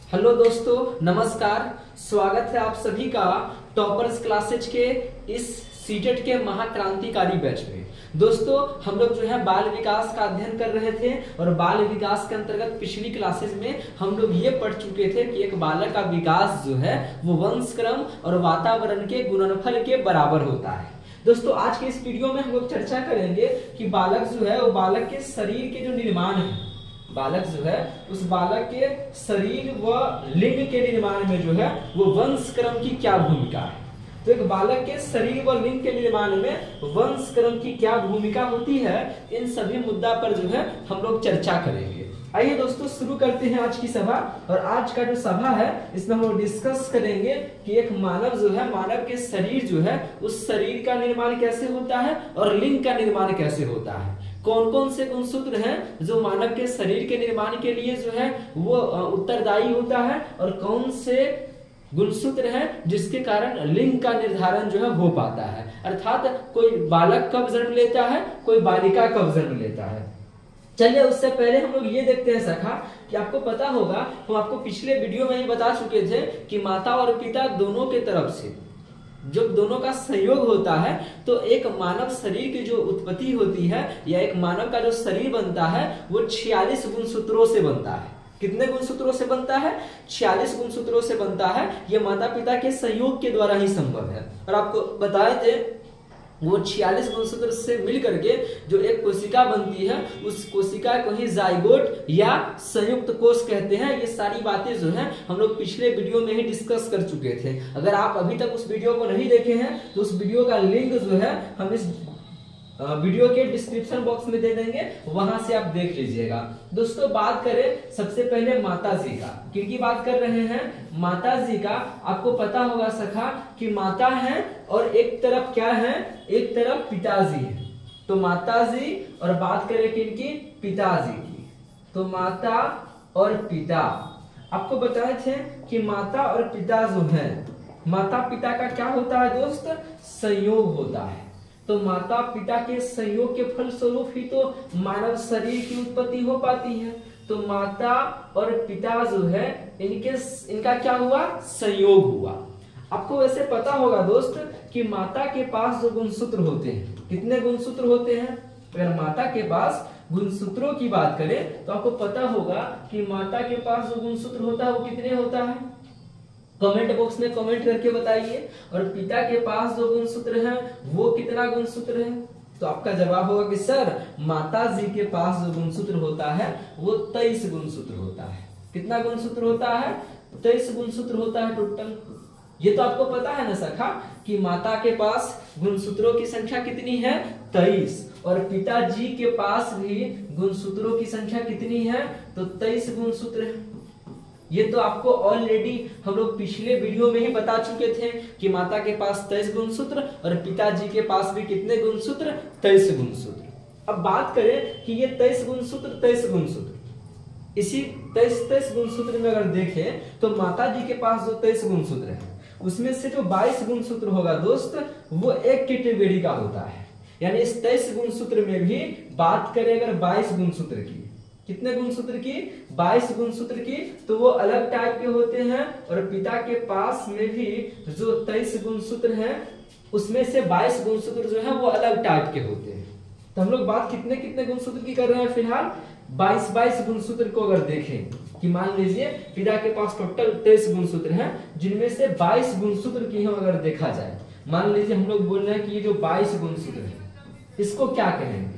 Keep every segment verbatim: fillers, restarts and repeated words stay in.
Hello दोस्तों, नमस्कार। स्वागत है आप सभी का टॉपर्स क्लासेज के इस सीटेट के महाक्रांतिकारी बैच में। दोस्तों, हम लोग जो है बाल विकास का अध्ययन कर रहे थे और बाल विकास के अंतर्गत पिछली क्लासेज में हम लोग ये पढ़ चुके थे कि एक बालक का विकास जो है वो वंशक्रम और वातावरण के गुणनफल के बराबर होता है। दोस्तों, आज के इस वीडियो में हम लोग चर्चा करेंगे कि बालक जो है वो बालक के शरीर के जो निर्माण है, बालक जो है उस बालक के शरीर व लिंग के निर्माण में जो है वो वंशक्रम की क्या भूमिका है। तो एक बालक के शरीर व लिंग के निर्माण में वंशक्रम की क्या भूमिका होती है, इन सभी मुद्दा पर जो है हम लोग चर्चा करेंगे। आइए दोस्तों, शुरू करते हैं आज की सभा। और आज का जो सभा है इसमें हम लोग डिस्कस करेंगे कि एक मानव जो है, मानव के शरीर जो है उस शरीर का निर्माण कैसे होता है और लिंग का निर्माण कैसे होता है। कौन कौन से गुणसूत्र हैं जो मानव के शरीर के निर्माण के लिए जो है वो उत्तरदायी होता है और कौन से गुणसूत्र हैं जिसके कारण लिंग का निर्धारण जो है हो पाता है। अर्थात कोई बालक कब जन्म लेता है, कोई बालिका कब जन्म लेता है। चलिए, उससे पहले हम लोग ये देखते हैं सखा कि आपको पता होगा, हम आपको पिछले वीडियो में ही बता चुके थे कि माता और पिता दोनों के तरफ से जब दोनों का सहयोग होता है तो एक मानव शरीर की जो उत्पत्ति होती है या एक मानव का जो शरीर बनता है वो छियालीस गुणसूत्रों से बनता है। कितने गुणसूत्रों से बनता है? छियालीस गुणसूत्रों से बनता है। ये माता पिता के सहयोग के द्वारा ही संभव है। और आपको बताए थे वो छियालीस गुणसूत्र से मिलकर के जो एक कोशिका बनती है उस कोशिका को ही जाइगोट या संयुक्त कोष कहते हैं। ये सारी बातें जो है हम लोग पिछले वीडियो में ही डिस्कस कर चुके थे। अगर आप अभी तक उस वीडियो को नहीं देखे हैं तो उस वीडियो का लिंक जो है हम इस वीडियो के डिस्क्रिप्शन बॉक्स में दे देंगे, वहां से आप देख लीजिएगा। दोस्तों, बात करें सबसे पहले माता जी का। किनकी बात कर रहे हैं? माता जी का। आपको पता होगा सखा कि माता है और एक तरफ क्या है, एक तरफ पिताजी है। तो माता जी और बात करें किनकी? पिताजी की। तो माता और पिता, आपको बताए थे कि माता और पिता जो है, माता पिता का क्या होता है दोस्त? संयोग होता है। तो माता पिता के संयोग के फलस्वरूप ही तो मानव शरीर की उत्पत्ति हो पाती है। तो माता और पिता जो है इनके इनका क्या हुआ? संयोग हुआ। आपको वैसे पता होगा दोस्त कि माता के पास जो गुणसूत्र होते हैं, कितने गुणसूत्र होते हैं? अगर माता के पास गुणसूत्रों की बात करें तो आपको पता होगा कि माता के पास जो गुणसूत्र होता है वो कितने होता है? कमेंट बॉक्स में कमेंट करके बताइए। और पिता के पास जो गुणसूत्र है वो कितना गुणसूत्र है? तो आपका जवाब होगा कि सर माता जी के पास जो गुणसूत्र होता है वो तेईस गुणसूत्र होता है। कितना गुणसूत्र होता है? तेईस गुणसूत्र होता है टोटल। ये तो आपको पता है ना सखा कि माता के पास गुणसूत्रों की संख्या कितनी है? तेईस। और पिताजी के पास भी गुणसूत्रों की संख्या कितनी है? तो तेईस गुणसूत्र है। ये तो आपको ऑलरेडी हम लोग पिछले वीडियो में ही बता चुके थे कि माता के पास तेईस गुणसूत्र और पिताजी के पास भी कितने गुणसूत्र? तेईस गुणसूत्र। अब बात करें कि ये तेईस गुणसूत्र तेईस गुणसूत्र इसी तेईस तेईस गुणसूत्र में अगर देखें तो माता जी के पास जो तेईस गुणसूत्र है उसमें से जो बाईस गुणसूत्र होगा दोस्त वो एक कैटेगरी का होता है। यानी इस तेईस गुणसूत्र में भी बात करें अगर बाईस गुणसूत्र की, कितने गुणसूत्र की? बाईस गुणसूत्र की, तो वो अलग टाइप के होते हैं। और पिता के पास में भी जो तेईस गुणसूत्र हैं उसमें से बाईस गुणसूत्र जो है वो अलग टाइप के होते हैं। तो हम लोग बात कितने कितने गुणसूत्र की कर रहे हैं फिलहाल? बाईस बाईस गुणसूत्र को अगर देखें कि मान लीजिए पिता के पास टोटल तेईस गुणसूत्र हैं जिनमें से बाईस गुणसूत्र की हम अगर देखा जाए, मान लीजिए हम लोग बोल रहे हैं कि ये जो बाईस गुणसूत्र है इसको क्या कहेंगे?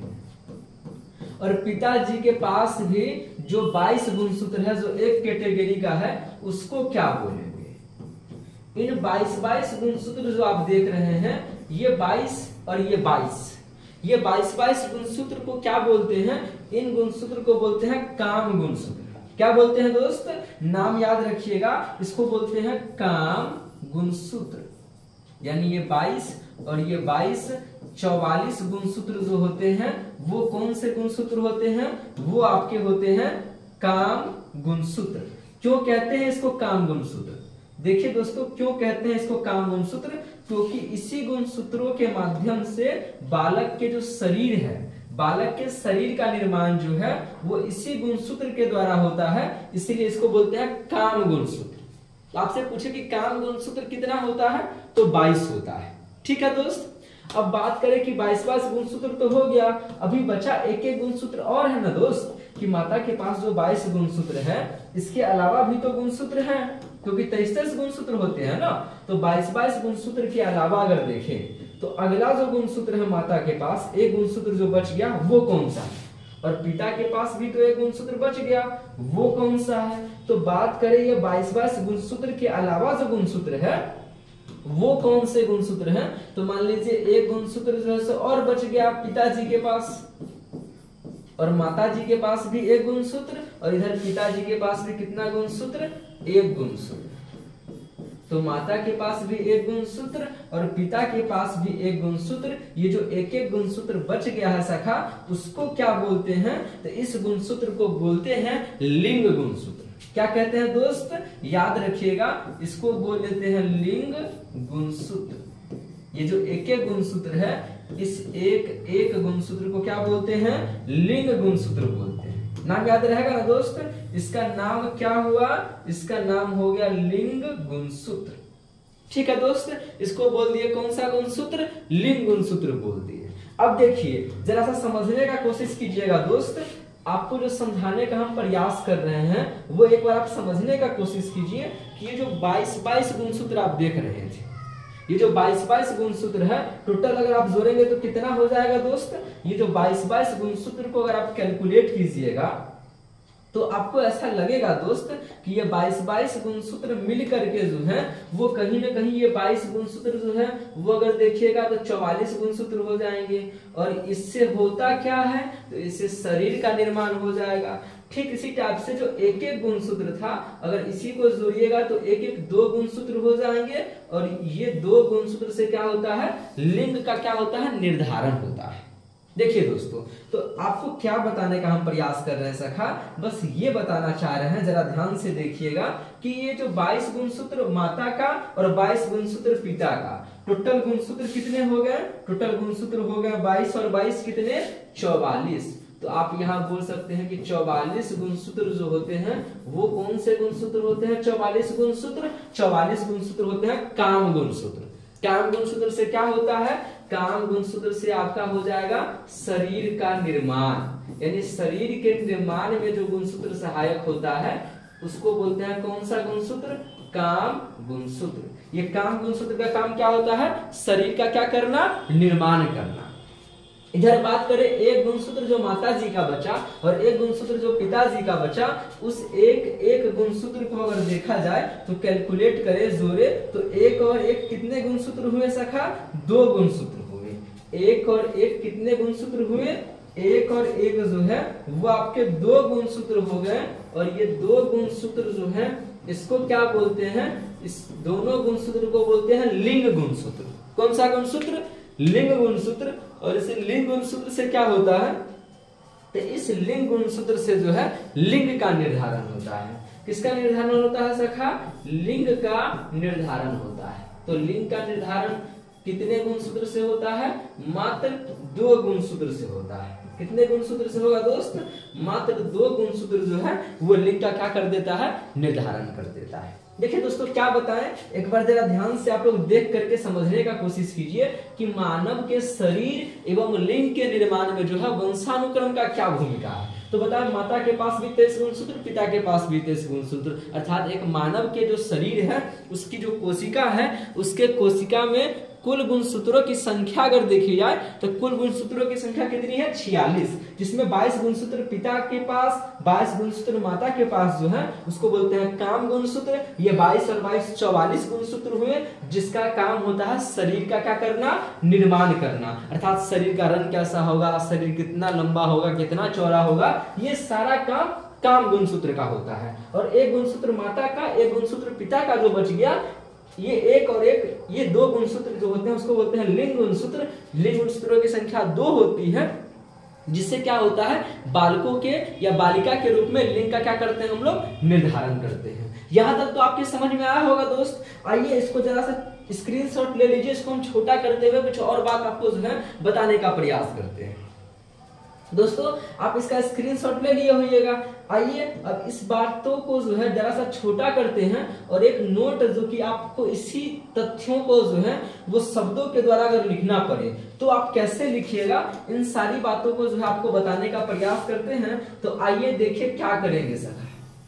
और पिताजी के पास भी जो बाईस गुणसूत्र है जो एक कैटेगरी का है उसको क्या बोलेंगे? इन बाईस बाईस गुणसूत्र जो आप देख रहे हैं ये बाईस और ये बाईस, ये बाईस बाईस गुणसूत्र को क्या बोलते हैं? इन गुणसूत्र को बोलते हैं काम गुणसूत्र। क्या बोलते हैं दोस्त? नाम याद रखिएगा, इसको बोलते हैं काम गुणसूत्र। यानी ये बाईस और ये बाईस, चौवालीस गुणसूत्र जो होते हैं वो कौन से गुणसूत्र होते हैं? वो आपके होते हैं काम गुणसूत्र। क्यों कहते हैं इसको काम गुणसूत्र? देखिए दोस्तों, क्यों कहते हैं इसको काम गुणसूत्र? क्योंकि इसी गुणसूत्रों के माध्यम से बालक के जो शरीर है, बालक के शरीर का निर्माण जो है वो इसी गुणसूत्र के द्वारा होता है, इसीलिए इसको बोलते हैं काम गुणसूत्र। आपसे पूछे कि काम गुणसूत्र कितना होता है, तो बाईस होता है। ठीक है दोस्त, अब बात करें कि बाईस बाईस गुणसूत्र तो हो गया, अभी बचा एक एक गुणसूत्र और है ना दोस्त, कि माता के पास जो बाईस गुणसूत्र है इसके अलावा भी तो गुणसूत्र हैं, क्योंकि तेईस तेईस गुणसूत्र होते हैं ना। तो बाईस बाईस गुणसूत्र के अलावा अगर देखें तो अगला जो गुणसूत्र है माता के पास, एक गुणसूत्र जो बच गया वो कौन सा है, और पिता के पास भी तो एक गुणसूत्र बच गया, वो कौन सा है। तो बात करें ये बाईस बाईस गुणसूत्र के अलावा जो गुणसूत्र है वो कौन से गुणसूत्र हैं, तो मान लीजिए एक गुणसूत्र जो है और बच गया पिताजी के पास, और माताजी के पास भी एक गुणसूत्र, और इधर पिताजी के पास भी कितना गुणसूत्र, एक गुणसूत्र। तो माता के पास भी एक गुणसूत्र और पिता के पास भी एक गुणसूत्र। ये जो एक एक गुणसूत्र बच गया है सखा, उसको क्या बोलते हैं, तो इस गुणसूत्र को बोलते हैं लिंग गुणसूत्र। क्या कहते हैं दोस्त, याद रखिएगा, इसको बोल देते हैं लिंग गुणसूत्र। ये जो एक एक गुणसूत्र है, इस एक एक गुणसूत्र को क्या बोलते हैं, लिंग गुणसूत्र बोलते हैं। नाम याद रहेगा ना दोस्त, इसका नाम क्या हुआ, इसका नाम हो गया लिंग गुणसूत्र। ठीक है दोस्त, इसको बोल दिए कौन सा गुणसूत्र, लिंग गुणसूत्र बोल दिए। अब देखिए जरा सा समझने का कोशिश कीजिएगा दोस्त, आपको जो समझाने का हम प्रयास कर रहे हैं वो एक बार आप समझने का कोशिश कीजिए कि ये जो बाईस बाईस गुणसूत्र आप देख रहे थे, ये जो बाईस बाईस गुणसूत्र है टोटल अगर आप जोड़ेंगे तो कितना हो जाएगा दोस्त, ये जो बाईस बाईस गुणसूत्र को अगर आप कैलकुलेट कीजिएगा तो आपको ऐसा लगेगा दोस्त कि ये बाईस बाईस गुणसूत्र मिल करके जो है वो कहीं ना कहीं ये बाईस गुणसूत्र जो है वो अगर देखिएगा तो चौवालीस गुणसूत्र हो जाएंगे। और इससे होता क्या है, तो इससे शरीर का निर्माण हो जाएगा। ठीक इसी टाइप से जो एक एक गुणसूत्र था, अगर इसी को जोड़िएगा तो एक एक दो गुणसूत्र हो जाएंगे, और ये दो गुणसूत्र से क्या होता है, लिंग का क्या होता है, निर्धारण होता है। देखिए दोस्तों, तो आपको क्या बताने का हम प्रयास कर रहे हैं सखा, बस ये बताना चाह रहे हैं, जरा ध्यान से देखिएगा कि ये जो बाईस गुणसूत्र माता का और बाईस गुणसूत्र पिता का, टोटल गुणसूत्र कितने हो गए, टोटल गुणसूत्र हो गए बाईस और बाईस कितने, चौवालीस। तो आप यहाँ बोल सकते हैं कि चौवालीस गुणसूत्र जो होते हैं वो कौन से गुणसूत्र होते हैं, चौवालीस गुणसूत्र, चौवालीस गुणसूत्र होते हैं काम गुणसूत्र। काम गुणसूत्र से क्या होता है, काम गुणसूत्र से आपका हो जाएगा शरीर का निर्माण, यानी शरीर के निर्माण में जो गुणसूत्र सहायक होता है उसको बोलते हैं कौन सा गुणसूत्र, काम गुणसूत्र। ये काम गुणसूत्र का काम क्या होता है, शरीर का क्या करना, निर्माण करना। इधर बात करें एक गुणसूत्र जो माता जी का बचा और एक गुणसूत्र जो पिताजी का बचा, उस एक एक गुणसूत्र को अगर देखा जाए तो कैलकुलेट करें जोड़े तो एक और एक कितने गुणसूत्र हुए सखा, दो गुणसूत्र हुए। एक और एक कितने गुणसूत्र हुए, एक और एक जो है वो आपके दो गुणसूत्र हो गए। और ये दो गुणसूत्र जो है इसको क्या बोलते हैं, इस दोनों गुणसूत्र को बोलते हैं लिंग गुणसूत्र। कौन सा गुणसूत्र, लिंग गुणसूत्र। और इस लिंग गुणसूत्र से क्या होता है, तो इस लिंग गुणसूत्र से जो है लिंग का निर्धारण होता है। किसका निर्धारण होता है सखा, लिंग का निर्धारण होता है। तो लिंग का निर्धारण कितने गुणसूत्र से होता है, मात्र दो गुणसूत्र से होता है। कितने गुणसूत्र से होगा दोस्त, मात्र दो गुणसूत्र जो है वो लिंग का क्या कर देता है, निर्धारण कर देता है। देखिए दोस्तों क्या बताएं, एक बार जरा ध्यान से आप लोग देख करके समझने का कोशिश कीजिए कि मानव के शरीर एवं लिंग के निर्माण में जो है वंशानुक्रम का क्या भूमिका है। तो बताएं, माता के पास भी तेईस गुणसूत्र, पिता के पास भी तेईस गुणसूत्र, अर्थात एक मानव के जो शरीर है उसकी जो कोशिका है उसके कोशिका में कुल गुणसूत्रों की संख्या अगर देखी जाए तो कुल गुणसूत्रों की संख्या कितनी है, छियालीस, जिसमें बाईस गुणसूत्र पिता के पास, बाईस गुणसूत्र माता के पास जो है उसको बोलते हैं काम गुणसूत्र। ये बाईस और बाईस चौवालीस गुणसूत्र हुए, जिसका काम होता है शरीर का क्या करना, निर्माण करना। अर्थात शरीर का रंग कैसा होगा, शरीर कितना लंबा होगा, कितना चौड़ा होगा, ये सारा काम काम गुणसूत्र का होता है। और एक गुणसूत्र माता का, एक गुणसूत्र पिता का जो बच गया, ये एक और एक, ये दो गुणसूत्र जो होते हैं उसको बोलते हैं लिंग गुणसूत्र। लिंग गुणसूत्रों की संख्या दो होती है, जिससे क्या होता है, बालकों के या बालिका के रूप में लिंग का क्या करते हैं हम लोग, निर्धारण करते हैं। यहां तक तो आपके समझ में आया होगा दोस्त। आइए इसको जरा सा स्क्रीनशॉट ले लीजिए, इसको हम छोटा करते हुए कुछ और बात आपको जो है बताने का प्रयास करते हैं। दोस्तों आप इसका स्क्रीनशॉट ले लिए होइएगा। आइए अब इस बातों को जो है जरा सा छोटा करते हैं और एक नोट जो कि आपको इसी तथ्यों को जो है वो शब्दों के द्वारा अगर लिखना पड़े तो आप कैसे लिखिएगा, इन सारी बातों को जो है आपको बताने का प्रयास करते हैं। तो आइए देखिए क्या करेंगे सर।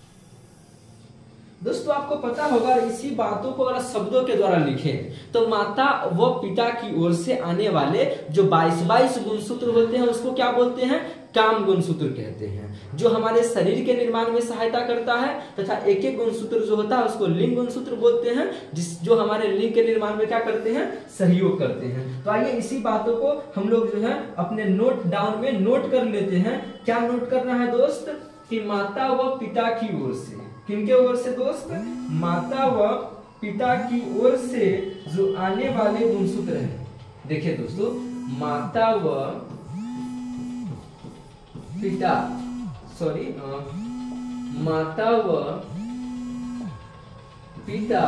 दोस्तों आपको पता होगा इसी बातों को अगर शब्दों के द्वारा लिखें तो माता व पिता की ओर से आने वाले जो बाईस बाईस गुणसूत्र होते हैं उसको क्या बोलते हैं, काम गुणसूत्र कहते हैं, जो हमारे शरीर के निर्माण में सहायता करता है। तथा एक एक गुणसूत्र जो होता है उसको लिंग गुणसूत्र बोलते हैं, जिस जो हमारे लिंग के निर्माण में क्या करते हैं, सहयोग करते हैं। तो आइए इसी बातों को हम लोग जो है अपने नोट डाउन में नोट कर लेते हैं। क्या नोट करना है दोस्त कि माता व पिता की ओर से, किनके ओर से दोस्त, माता व पिता की ओर से जो आने वाले गुणसूत्र हैं। देखिए दोस्तों माता व पिता सॉरी माता व पिता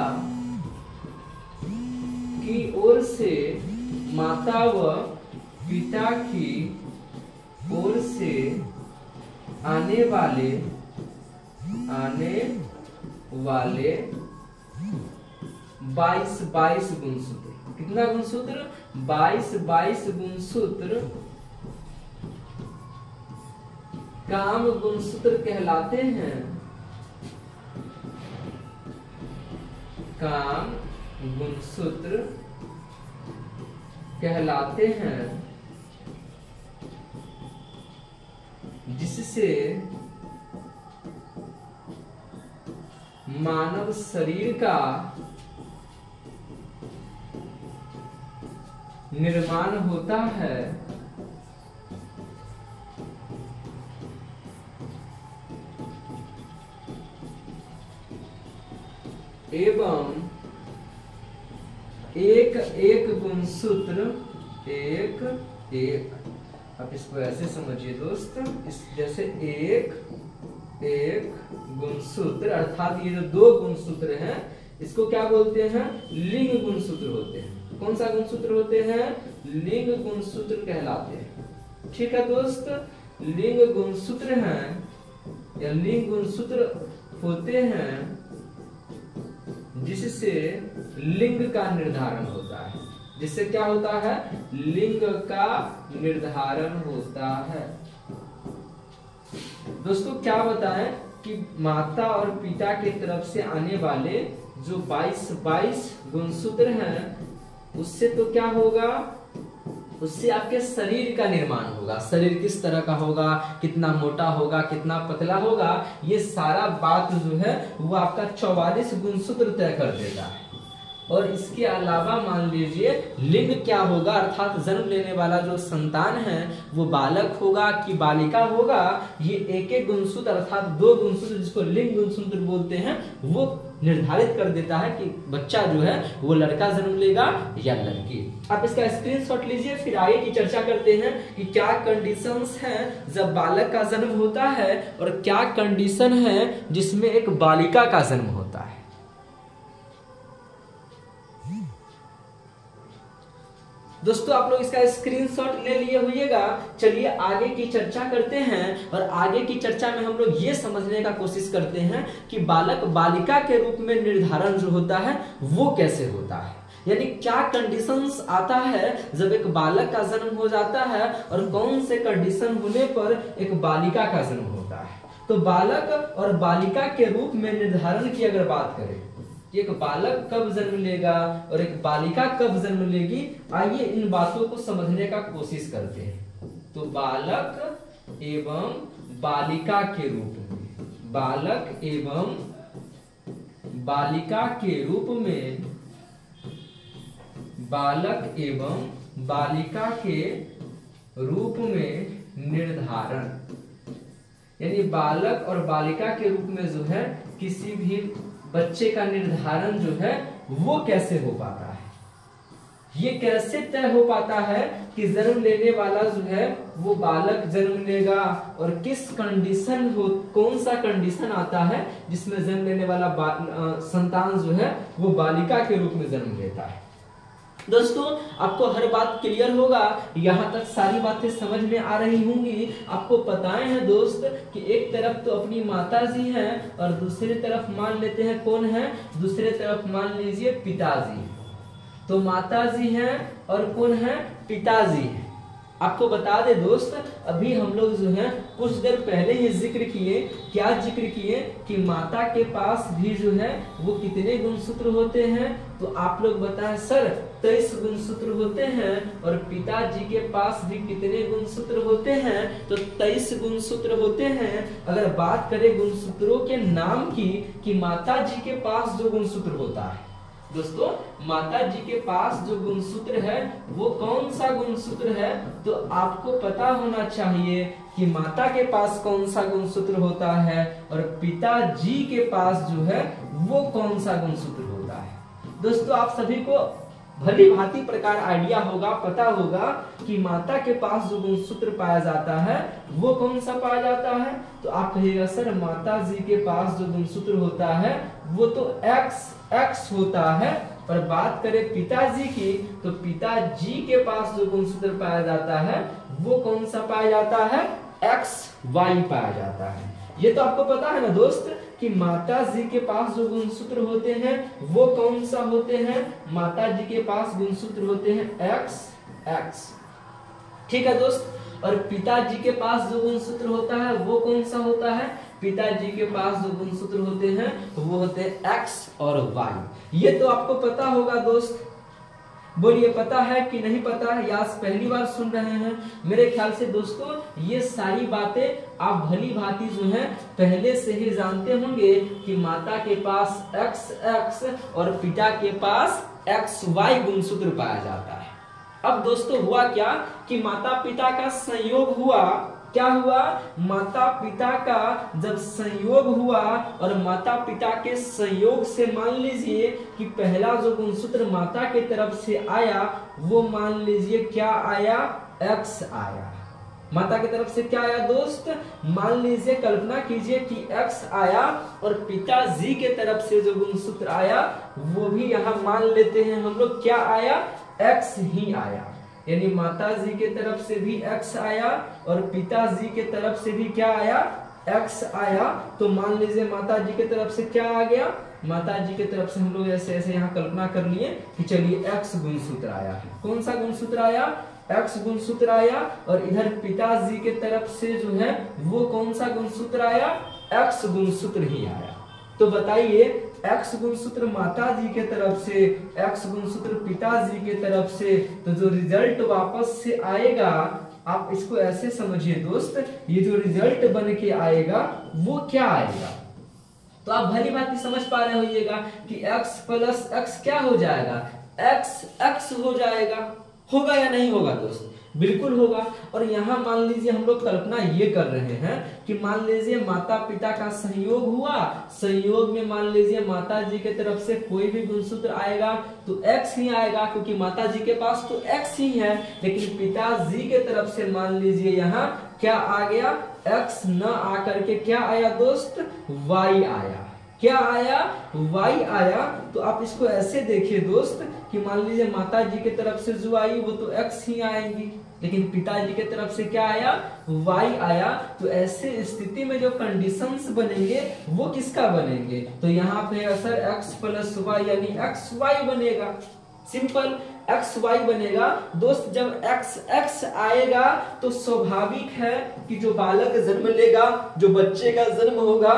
की ओर से, माता व पिता की ओर से आने वाले आने वाले बाईस बाईस गुणसूत्र। कितना गुणसूत्र, बाईस बाईस गुणसूत्र काम गुणसूत्र कहलाते हैं। काम गुणसूत्र कहलाते हैं, जिससे मानव शरीर का निर्माण होता है एवं एक एक गुणसूत्र एक एक, आप इसको ऐसे समझिए दोस्त, इस जैसे एक एक गुणसूत्र, अर्थात ये जो दो गुणसूत्र हैं इसको क्या बोलते हैं, लिंग गुणसूत्र होते हैं। कौन सा गुणसूत्र होते हैं, लिंग गुणसूत्र कहलाते हैं। ठीक है दोस्त, लिंग गुणसूत्र हैं या लिंग गुणसूत्र होते हैं जिससे लिंग का निर्धारण होता है। जिससे क्या होता है, लिंग का निर्धारण होता है। दोस्तों क्या बताएं कि माता और पिता की तरफ से आने वाले जो बाईस बाईस गुणसूत्र हैं उससे तो क्या होगा, उससे आपके शरीर का निर्माण होगा। शरीर किस तरह का होगा, कितना मोटा होगा, कितना पतला होगा, ये सारा बात जो है वो आपका चौवालीस गुणसूत्र तय कर देता है। और इसके अलावा मान लीजिए लिंग क्या होगा, अर्थात जन्म लेने वाला जो संतान है वो बालक होगा कि बालिका होगा, ये एक एक गुणसूत्र अर्थात दो गुणसूत्र जिसको लिंग गुणसूत्र बोलते हैं वो निर्धारित कर देता है कि बच्चा जो है वो लड़का जन्म लेगा या लड़की। आप इसका स्क्रीनशॉट लीजिए, फिर आगे की चर्चा करते हैं कि क्या कंडीशंस हैं जब बालक का जन्म होता है और क्या कंडीशन है जिसमें एक बालिका का जन्म होता है। दोस्तों आप लोग इसका स्क्रीनशॉट ले लिए होइएगा। चलिए आगे की चर्चा करते हैं और आगे की चर्चा में हम लोग ये समझने का कोशिश करते हैं कि बालक बालिका के रूप में निर्धारण जो होता है वो कैसे होता है, यानी क्या कंडीशंस आता है जब एक बालक का जन्म हो जाता है और कौन से कंडीशन होने पर एक बालिका का जन्म होता है। तो बालक और बालिका के रूप में निर्धारण की अगर बात करें, एक बालक कब जन्म लेगा और एक बालिका कब जन्म लेगी, आइए इन बातों को समझने का कोशिश करते हैं। तो बालक एवं बालिका के रूप में, बालक एवं बालिका के रूप में, बालक एवं बालिका के रूप में निर्धारण, यानी बालक और बालिका के रूप में जो है किसी भी बच्चे का निर्धारण जो है वो कैसे हो पाता है, ये कैसे तय हो पाता है कि जन्म लेने वाला जो है वो बालक जन्म लेगा और किस कंडीशन हो, कौन सा कंडीशन आता है जिसमें जन्म लेने वाला संतान जो है वो बालिका के रूप में जन्म लेता है। दोस्तों आपको हर बात क्लियर होगा, यहाँ तक सारी बातें समझ में आ रही होंगी। आपको पताए हैं दोस्त कि एक तरफ तो अपनी माता जी हैं और दूसरी तरफ मान लेते हैं कौन है, दूसरे तरफ मान लीजिए पिताजी। तो माता जी हैं और कौन है, पिताजी हैं। आपको बता दे दोस्त, अभी हम लोग जो है कुछ देर पहले ही जिक्र किए, क्या जिक्र किए कि माता के पास भी जो है वो कितने गुणसूत्र होते हैं। तो आप लोग बताएं सर तेईस गुणसूत्र होते हैं, और पिताजी के पास भी कितने गुणसूत्र होते हैं, तो तेईस गुणसूत्र होते हैं। अगर बात करें गुणसूत्रों के नाम की कि माता जी के पास जो गुणसूत्र होता है दोस्तों, माता जी के पास जो गुणसूत्र है वो कौन सा गुणसूत्र है, तो आपको पता होना चाहिए कि माता के पास कौन सा गुणसूत्र होता है और पिताजी के पास जो है वो कौन सा गुणसूत्र होता है। दोस्तों आप सभी को भली भांति प्रकार आइडिया होगा, पता होगा कि माता के पास जो गुणसूत्र पाया जाता है वो कौन सा पाया जाता है। तो आप कहिएगा सर माता जी के पास जो गुणसूत्र होता है वो तो एक्स एक्स होता है। और बात करें पिताजी की, तो पिताजी के पास जो गुणसूत्र पाया जाता है वो कौन सा पाया जाता है, एक्स वाई पाया जाता है। ये तो आपको पता है ना दोस्त कि माता जी के पास जो गुणसूत्र होते हैं वो कौन सा होते हैं, माता जी के पास गुणसूत्र होते हैं एक्स एक्स। ठीक है दोस्त, और पिताजी के पास जो गुणसूत्र होता है वो कौन सा होता है, पिताजी के पास जो गुणसूत्र होते हैं तो वो होते हैं एक्स और वाई। ये तो आपको पता होगा दोस्त, बोलिए पता है कि नहीं पता है, या पहली बार सुन रहे हैं। मेरे ख्याल से दोस्तों ये सारी बातें आप भली भांति जो है पहले से ही जानते होंगे कि माता के पास एक्स एक्स और पिता के पास एक्स वाई गुणसूत्र पाया जाता है। अब दोस्तों हुआ क्या कि माता पिता का संयोग हुआ, क्या हुआ, माता पिता का जब संयोग हुआ और माता पिता के संयोग से मान लीजिए कि पहला जो गुणसूत्र माता के तरफ से आया वो मान लीजिए क्या आया, एक्स आया। माता की तरफ से क्या आया दोस्त, मान लीजिए कल्पना कीजिए कि एक्स आया, और पिताजी के तरफ से जो गुणसूत्र आया वो भी यहाँ मान लेते हैं हम लोग क्या आया, एक्स ही आया। यानी माता जी के तरफ से भी एक्स आया और पिताजी के तरफ से भी क्या आया, एक्स आया। तो मान लीजिए माता जी के तरफ से क्या आ गया, माता जी के तरफ से हम लोग ऐसे ऐसे यहाँ कल्पना कर लिए कि चलिए एक्स गुणसूत्र आया है। कौन सा गुणसूत्र आया, एक्स गुणसूत्र आया। और इधर पिताजी के तरफ से जो है वो कौन सा गुणसूत्र आया, एक्स गुणसूत्र ही आया। तो बताइए एक्स गुणसूत्र माता जी के तरफ से, एक्स गुणसूत्र पिताजी के तरफ से, तो जो रिजल्ट वापस से आएगा आप इसको ऐसे समझिए दोस्त, ये जो रिजल्ट बन के आएगा वो क्या आएगा। तो आप भली बात समझ पा रहे होइएगा कि x प्लस एक्स क्या हो जाएगा, x x हो जाएगा। होगा या नहीं होगा दोस्त, बिल्कुल होगा। और यहाँ मान लीजिए हम लोग कल्पना ये कर रहे हैं कि मान लीजिए माता पिता का संयोग हुआ, संयोग में मान लीजिए माता जी के तरफ से कोई भी गुणसूत्र आएगा तो x ही आएगा, क्योंकि माता जी के पास तो x ही है। लेकिन पिताजी के तरफ से मान लीजिए यहाँ क्या आ गया, x न आकर के क्या आया दोस्त, y आया। क्या आया, y आया। तो आप इसको ऐसे देखिए दोस्त कि मान लीजिए माता जी के तरफ से जो आई वो तो x ही आएंगी, लेकिन पिताजी के तरफ से क्या आया, y आया। तो ऐसे स्थिति में जो कंडीशंस बनेंगे वो किसका बनेंगे, तो यहाँ पे असर x प्लस वाई यानी एक्स वाई बनेगा। सिंपल एक्स वाई बनेगा दोस्त। जब एक्स एक्स आएगा तो स्वाभाविक है कि जो बालक जन्म लेगा, जो बच्चे का जन्म होगा,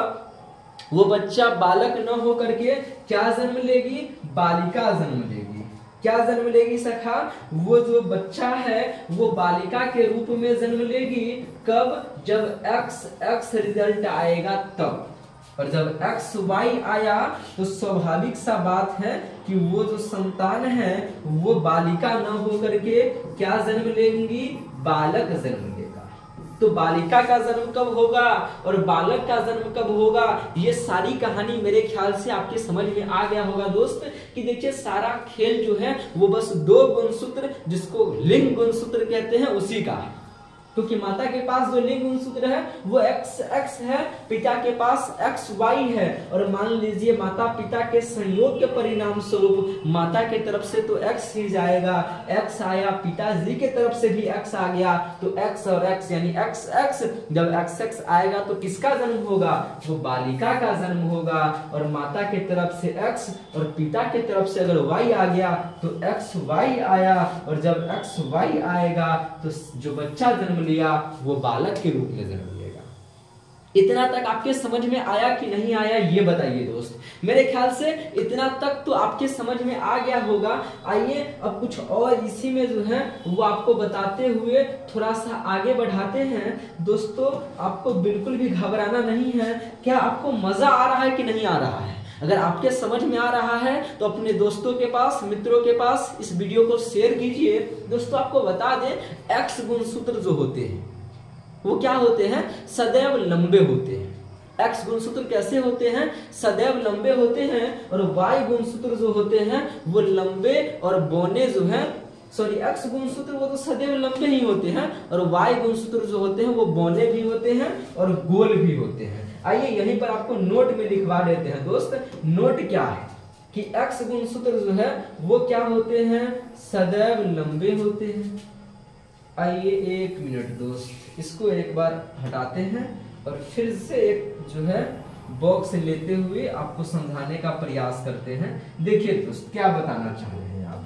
वो बच्चा बालक न हो करके क्या जन्म लेगी, बालिका जन्म लेगी। क्या जन्म लेगी सखा, वो जो बच्चा है वो बालिका के रूप में जन्म लेगी। कब, जब एक्स एक्स रिजल्ट आएगा तब। और जब एक्स वाई आया तो स्वाभाविक सा बात है कि वो जो संतान है वो बालिका न हो करके क्या जन्म लेंगी, बालक जन्म लेगा। तो बालिका का जन्म कब होगा और बालक का जन्म कब होगा, ये सारी कहानी मेरे ख्याल से आपके समझ में आ गया होगा दोस्त। कि देखिए सारा खेल जो है वो बस दो गुणसूत्र जिसको लिंग गुणसूत्र कहते हैं उसी का है। क्योंकि माता के पास जो लिंग गुणसूत्र है वो एक्स एक्स है, पिता के पास एक्स वाई है। और मान लीजिए माता पिता के संयोग के परिणाम स्वरूप माता के तरफ से तो एक्स ही जाएगा, एक्स आया, पिताजी के तरफ से भी एक्स आ गया, तो एक्स और एक्स यानी एक्स एक्स। जब एक्स एक्स आएगा तो किसका जन्म होगा? वो बालिका का जन्म होगा। और माता के तरफ से एक्स और पिता के तरफ से अगर वाई आ गया तो एक्स वाई आया, और जब एक्स वाई आएगा तो जो बच्चा जन्म लिया वो बालक के रूप में जन्म लिएगा। इतना तक आपके समझ में आया कि नहीं आया ये बताइए दोस्त। मेरे ख्याल से इतना तक तो आपके समझ में आ गया होगा। आइए अब कुछ और इसी में जो है वो आपको बताते हुए थोड़ा सा आगे बढ़ाते हैं। दोस्तों आपको बिल्कुल भी घबराना नहीं है। क्या आपको मजा आ रहा है कि नहीं आ रहा है? अगर आपके समझ में आ रहा है तो अपने दोस्तों के पास, मित्रों के पास इस वीडियो को शेयर कीजिए। दोस्तों आपको बता दें, एक्स गुणसूत्र जो होते हैं वो क्या होते हैं? सदैव लंबे होते हैं। एक्स गुणसूत्र कैसे होते हैं? सदैव लंबे होते हैं। और वाई गुणसूत्र जो होते हैं वो लंबे और बौने जो है, सॉरी एक्स गुणसूत्र वो तो सदैव लंबे ही होते हैं, और वाई गुणसूत्र जो होते हैं वो बौने भी होते हैं और गोल भी होते हैं। आइए यहीं पर आपको नोट में लिखवा देते हैं दोस्त। नोट क्या है कि एक्स गुणसूत्र जो है वो क्या होते हैं? सदैव लंबे होते हैं। आइए एक मिनट दोस्त, इसको एक बार हटाते हैं और फिर से एक जो है बॉक्स लेते हुए आपको समझाने का प्रयास करते हैं। देखिए दोस्त क्या बताना चाह रहे हैं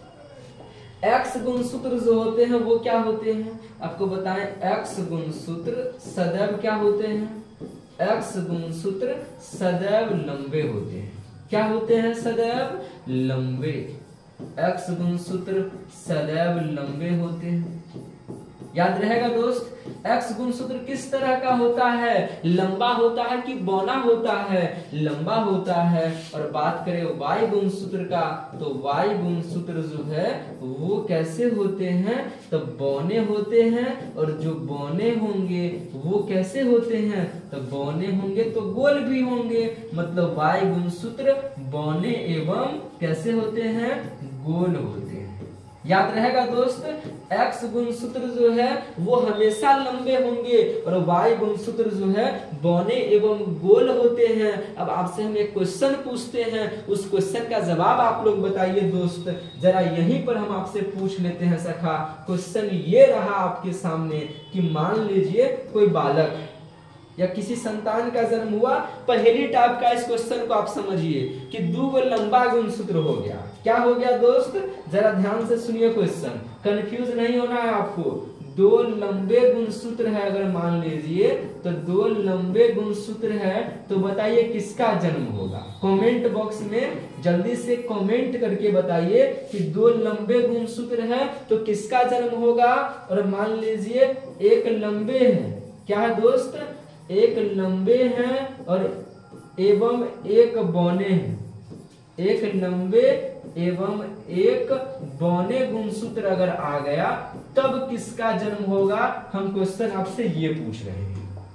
आप। एक्स गुणसूत्र जो होते हैं वो क्या होते हैं? आपको बताएं, एक्स गुणसूत्र सदैव क्या होते हैं? एक्स गुणसूत्र सदैव लंबे होते हैं। क्या होते हैं? सदैव लंबे। एक्स गुणसूत्र सदैव लंबे होते हैं। याद रहेगा दोस्त, एक्स गुणसूत्र किस तरह का होता है? लंबा होता है कि बौना होता है? लंबा होता है। और बात करें वाई गुणसूत्र का तो वाई गुणसूत्र जो है वो कैसे होते हैं? तो बौने होते हैं। और जो बौने होंगे वो कैसे होते हैं? तो बौने होंगे तो गोल भी होंगे। मतलब वाई गुणसूत्र बौने एवं कैसे होते हैं? गोल होते हैं। याद रहेगा दोस्त, एक्स गुणसूत्र जो है वो हमेशा लंबे होंगे और वाई गुणसूत्र जो है बौने एवं गोल होते हैं। अब आपसे हम एक क्वेश्चन पूछते हैं, उस क्वेश्चन का जवाब आप लोग बताइए दोस्त। जरा यहीं पर हम आपसे पूछ लेते हैं सखा। क्वेश्चन ये रहा आपके सामने कि मान लीजिए कोई बालक या किसी संतान का जन्म हुआ। पहली टाइप का इस क्वेश्चन को आप समझिए कि दो गो लंबा गुणसूत्र हो गया। क्या हो गया दोस्त? जरा ध्यान से सुनिए क्वेश्चन, कंफ्यूज नहीं होना है आपको। दो लंबे गुणसूत्र है अगर मान लीजिए, तो दो लंबे गुणसूत्र है तो बताइए किसका जन्म होगा? कमेंट बॉक्स में जल्दी से कमेंट करके बताइए कि दो लंबे गुणसूत्र है तो किसका जन्म होगा। और मान लीजिए एक लंबे है, क्या है दोस्त? एक लंबे हैं और एवं एक बौने हैं। एक लंबे एवं एक बौने गुणसूत्र अगर आ गया तब किसका जन्म होगा? हम क्वेश्चन आपसे ये पूछ रहे हैं।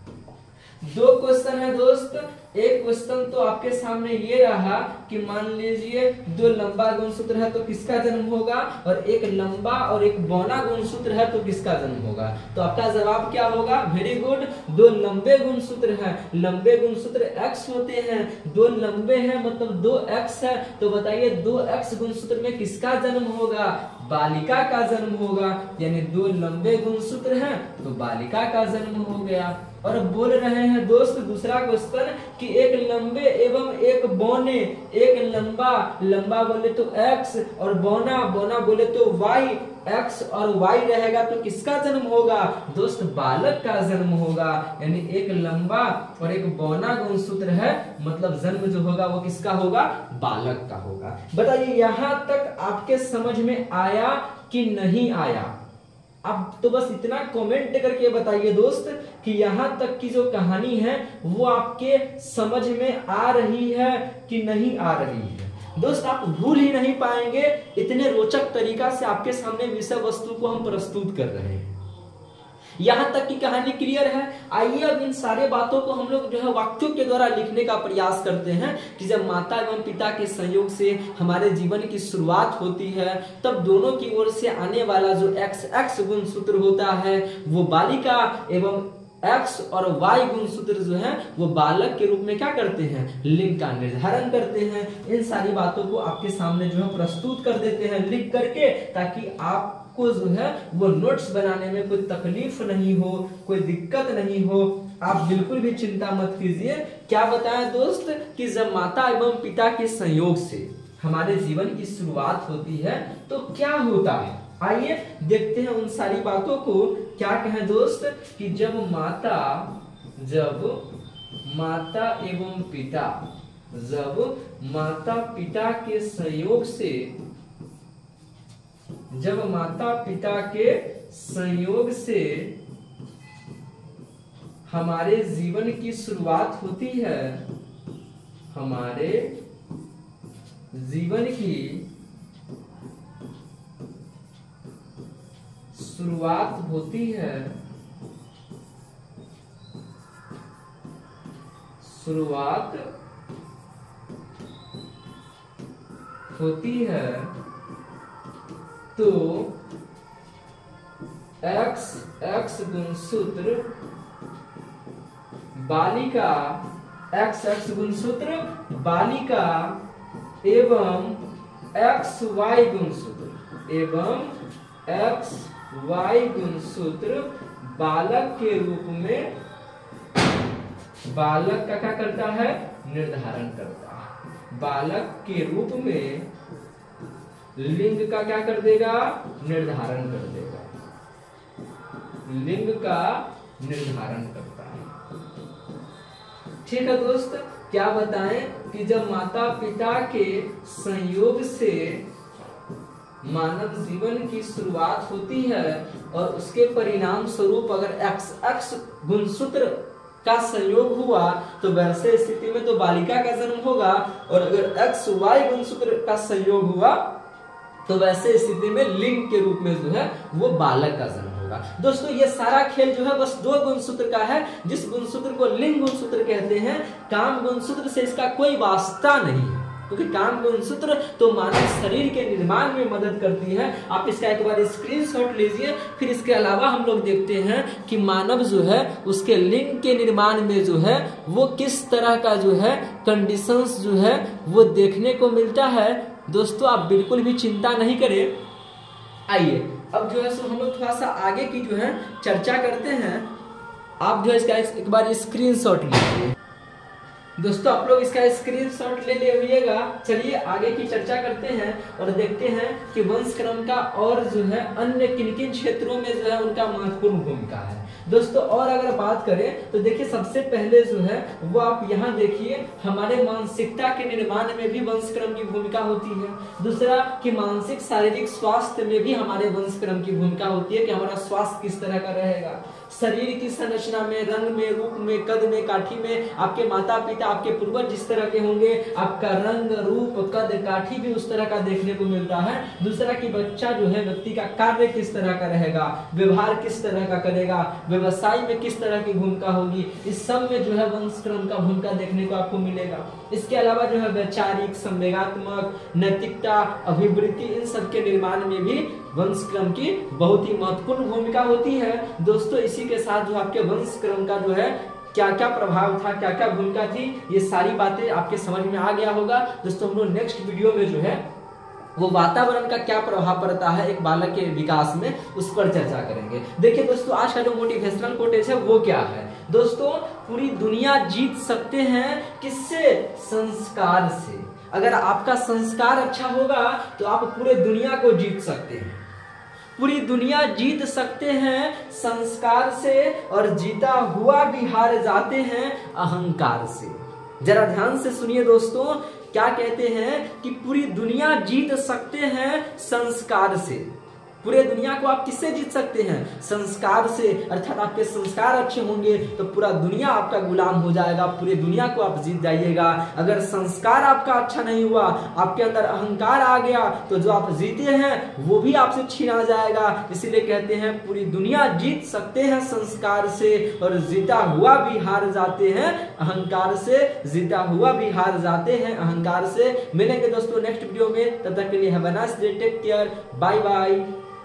दो क्वेश्चन है दोस्त। एक क्वेश्चन तो आपके सामने ये रहा कि मान लीजिए दो लंबा गुणसूत्र है तो किसका जन्म होगा, और एक लंबा और एक बौना गुणसूत्र है तो किसका जन्म होगा। तो आपका जवाब क्या होगा? वेरी गुड, दो लंबे गुणसूत्र है। लंबे गुणसूत्र एक्स होते हैं, दो लंबे हैं मतलब दो एक्स है। तो बताइए दो एक्स गुणसूत्र में किसका जन्म होगा? बालिका का जन्म होगा। यानी दो लंबे गुणसूत्र हैं तो बालिका का जन्म हो गया। और बोल रहे हैं दोस्त दूसरा क्वेश्चन कि एक लंबे एवं एक बौने, एक लंबा, लंबा बोले तो एक्स और बौना, बौना बोले तो वाई। एक्स और वाई रहेगा तो किसका जन्म होगा? दोस्त बालक का जन्म होगा। यानी एक लंबा और एक बौना गुणसूत्र है मतलब जन्म जो होगा वो किसका होगा? बालक का होगा। बताइए यहां तक आपके समझ में आया कि नहीं आया? अब तो बस इतना कमेंट करके बताइए दोस्त कि यहां तक की जो कहानी है वो आपके समझ में आ रही है कि नहीं आ रही है। दोस्त आप भूल ही नहीं पाएंगे, इतने रोचक तरीका से आपके सामने विषय वस्तु को हम प्रस्तुत कर रहे हैं। यहाँ तक की कहानी क्लियर है। आइए अब इन सारे बातों को हम लोग जो है वाक्यों के द्वारा लिखने का प्रयास करते हैं कि जब माता एवं पिता के संयोग से हमारे जीवन की शुरुआत होती है, तब दोनों की ओर से आने वाला जो एक्स एक्स गुणसूत्र होता है वो बालिका एवं एक्स और वाई गुणसूत्र जो है वो बालक के रूप में क्या करते हैं, लिंग का निर्धारण करते हैं। इन सारी बातों को आपके सामने जो है प्रस्तुत कर देते हैं लिख करके, ताकि आप को जो है वो नोट्स बनाने में कोई तकलीफ नहीं हो, कोई दिक्कत नहीं हो। आप बिल्कुल भी चिंता मत कीजिए। क्या बताएं दोस्त कि जब माता एवं पिता के संयोग से हमारे जीवन की शुरुआत होती है तो क्या होता है, आइए देखते हैं उन सारी बातों को। क्या कहें दोस्त कि जब माता जब माता एवं पिता जब माता पिता के संयोग से जब माता पिता के संयोग से हमारे जीवन की शुरुआत होती है हमारे जीवन की शुरुआत होती है शुरुआत होती है तो x x गुणसूत्र बालिका x x गुणसूत्र बालिका एवं x y गुणसूत्र एवं x y गुणसूत्र बालक के रूप में बालक का क्या करता है, निर्धारण करता है। बालक के रूप में लिंग का क्या कर देगा, निर्धारण कर देगा। लिंग का निर्धारण करता है। ठीक है दोस्त, क्या बताएं कि जब माता पिता के संयोग से मानव जीवन की शुरुआत होती है और उसके परिणाम स्वरूप अगर एक्स एक्स गुणसूत्र का संयोग हुआ तो वैसे स्थिति में तो बालिका का जन्म होगा, और अगर एक्स वाई गुणसूत्र का संयोग हुआ तो वैसे स्थिति में लिंग के रूप में जो है वो बालक का जन्म होगा। दोस्तों ये सारा खेल जो है बस दो गुणसूत्र का है, जिस गुणसूत्र को लिंग गुणसूत्र कहते हैं। काम गुणसूत्र से इसका कोई वास्ता नहीं है, क्योंकि काम गुणसूत्र तो मानव शरीर के निर्माण में मदद करती है। आप इसका एक बार स्क्रीनशॉट लीजिए। फिर इसके अलावा हम लोग देखते हैं कि मानव जो है उसके लिंग के निर्माण में जो है वो किस तरह का जो है कंडीशंस जो है वो देखने को मिलता है। दोस्तों आप बिल्कुल भी चिंता नहीं करें। आइए अब जो है सो हम लोग थोड़ा सा आगे की जो है चर्चा करते हैं। आप जो है इसका एक बार स्क्रीनशॉट लीजिए। दोस्तों आप लोग इसका स्क्रीनशॉट ले लीजिएगा। चलिए आगे की चर्चा करते हैं और देखते हैं कि वंशक्रम का और जो है अन्य किन किन क्षेत्रों में जो है उनका महत्वपूर्ण भूमिका है। दोस्तों और अगर बात करें तो देखिए सबसे पहले जो है वो आप यहाँ देखिए हमारे मानसिकता के निर्माण में भी वंशक्रम की भूमिका होती है। दूसरा कि मानसिक शारीरिक स्वास्थ्य में भी हमारे वंशक्रम की भूमिका होती है कि हमारा स्वास्थ्य किस तरह का रहेगा। शरीर की संरचना में, रंग में, रूप में, कद में, काठी में आपके माता पिता आपके पूर्वज जिस तरह के होंगे आपका रंग, रूप, कद, काठी भी उस तरह का देखने को मिलता है। दूसरा कि बच्चा जो है व्यक्ति का कार्य किस तरह का रहेगा, व्यवहार किस तरह का करेगा, व्यवसाय में किस तरह की भूमिका होगी, इस सब में जो है वंशक्रम का भूमिका देखने को आपको मिलेगा। इसके अलावा जो है वैचारिक, संवेगात्मक, नैतिकता, अभिवृत्ति, इन सब के निर्माण में भी वंशक्रम की बहुत ही महत्वपूर्ण भूमिका होती है। दोस्तों इसी के साथ जो आपके वंशक्रम का जो है क्या क्या प्रभाव था, क्या क्या भूमिका थी, ये सारी बातें आपके समझ में आ गया होगा। दोस्तों हम लोग नेक्स्ट वीडियो में जो है वो वातावरण का क्या प्रभाव पड़ता है एक बालक के विकास में, उस पर चर्चा करेंगे। देखिए दोस्तों आज का जो मोटिवेशनल कोटेज है वो क्या है। दोस्तों पूरी दुनिया जीत सकते हैं किससे, संस्कार से। अगर आपका संस्कार अच्छा होगा तो आप पूरे दुनिया को जीत सकते हैं। पूरी दुनिया जीत सकते हैं संस्कार से, और जीता हुआ भी हार जाते हैं अहंकार से। जरा ध्यान से सुनिए दोस्तों, क्या कहते हैं कि पूरी दुनिया जीत सकते हैं संस्कार से, पूरे दुनिया को आप किससे जीत सकते हैं? संस्कार से। अर्थात आपके संस्कार अच्छे होंगे तो पूरा दुनिया आपका गुलाम हो जाएगा, पूरी दुनिया को आप जीत जाइएगा। अगर संस्कार आपका अच्छा नहीं हुआ, आपके अंदर अहंकार आ गया, तो जो आप जीते हैं वो भी आपसे छीना जाएगा। इसीलिए कहते हैं पूरी दुनिया जीत सकते हैं संस्कार से, और जीता हुआ भी हार जाते हैं अहंकार से। जीता हुआ भी हार जाते हैं अहंकार से। मिलेंगे दोस्तों नेक्स्ट वीडियो में, तब तक के लिए have a nice day, take care, bye bye.